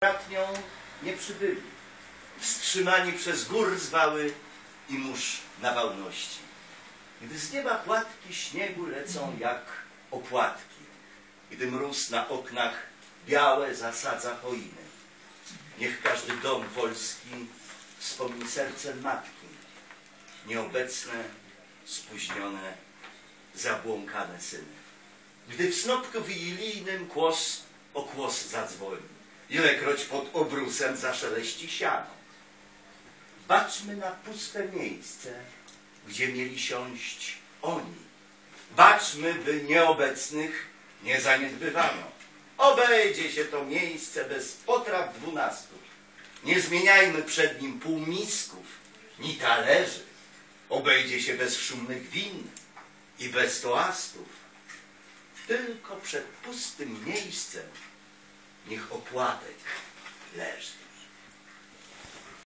Bratnią nie przybyli, wstrzymani przez gór zwały i mórz nawałności. Gdy z nieba płatki śniegu lecą jak opłatki, gdy mróz na oknach białe zasadza choiny, niech każdy dom polski wspomni sercem matki, nieobecne, spóźnione, zabłąkane syny. Gdy w snopku wigilijnym kłos o kłos zadzwoni, ilekroć pod obrusem zaszeleści siano. Baczmy na puste miejsce, gdzie mieli siąść oni. Baczmy, by nieobecnych nie zaniedbywano. Obejdzie się to miejsce bez potraw 12. Nie zmieniajmy przed nim półmisków, ni talerzy. Obejdzie się bez szumnych win i bez toastów. Tylko przed pustym miejscem niech opłatek leży.